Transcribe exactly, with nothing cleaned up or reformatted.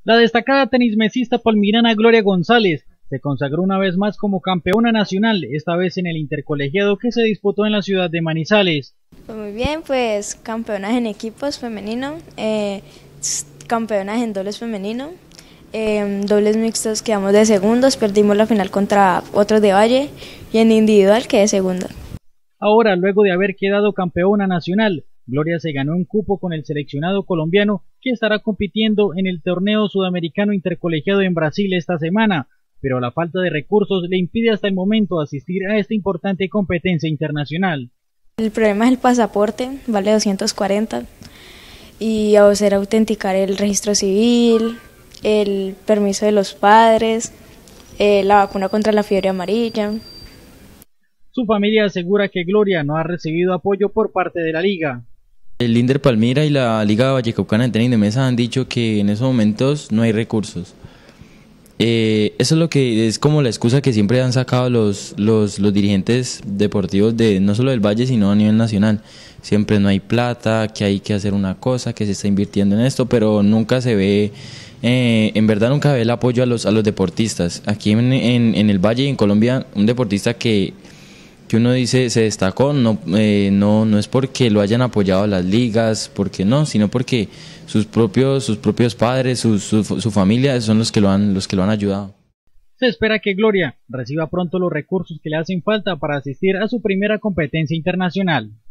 La destacada tenismesista palmirana Gloria González se consagró una vez más como campeona nacional, esta vez en el intercolegiado que se disputó en la ciudad de Manizales. Pues muy bien, pues campeonas en equipos femenino, eh, campeonas en dobles femenino, eh, dobles mixtos quedamos de segundos, perdimos la final contra otros de Valle y en individual quedé segunda. Ahora, luego de haber quedado campeona nacional, Gloria se ganó un cupo con el seleccionado colombiano que estará compitiendo en el torneo sudamericano intercolegiado en Brasil esta semana, pero la falta de recursos le impide hasta el momento asistir a esta importante competencia internacional. El problema es el pasaporte, vale doscientos cuarenta, y hacer autenticar el registro civil, el permiso de los padres, eh, la vacuna contra la fiebre amarilla. Su familia asegura que Gloria no ha recibido apoyo por parte de la liga. El Inder Palmira y la Liga Vallecaucana de Tenis de Mesa han dicho que en esos momentos no hay recursos. Eh, eso es lo que es como la excusa que siempre han sacado los, los, los dirigentes deportivos de no solo del Valle sino a nivel nacional. Siempre no hay plata, que hay que hacer una cosa, que se está invirtiendo en esto, pero nunca se ve, eh, en verdad nunca ve el apoyo a los, a los deportistas. Aquí en, en, en el Valle y en Colombia, un deportista que que uno dice se destacó, no, eh, no, no es porque lo hayan apoyado las ligas, porque no, sino porque sus propios, sus propios padres, su, su, su familia son los que lo han, los que lo han ayudado. Se espera que Gloria reciba pronto los recursos que le hacen falta para asistir a su primera competencia internacional.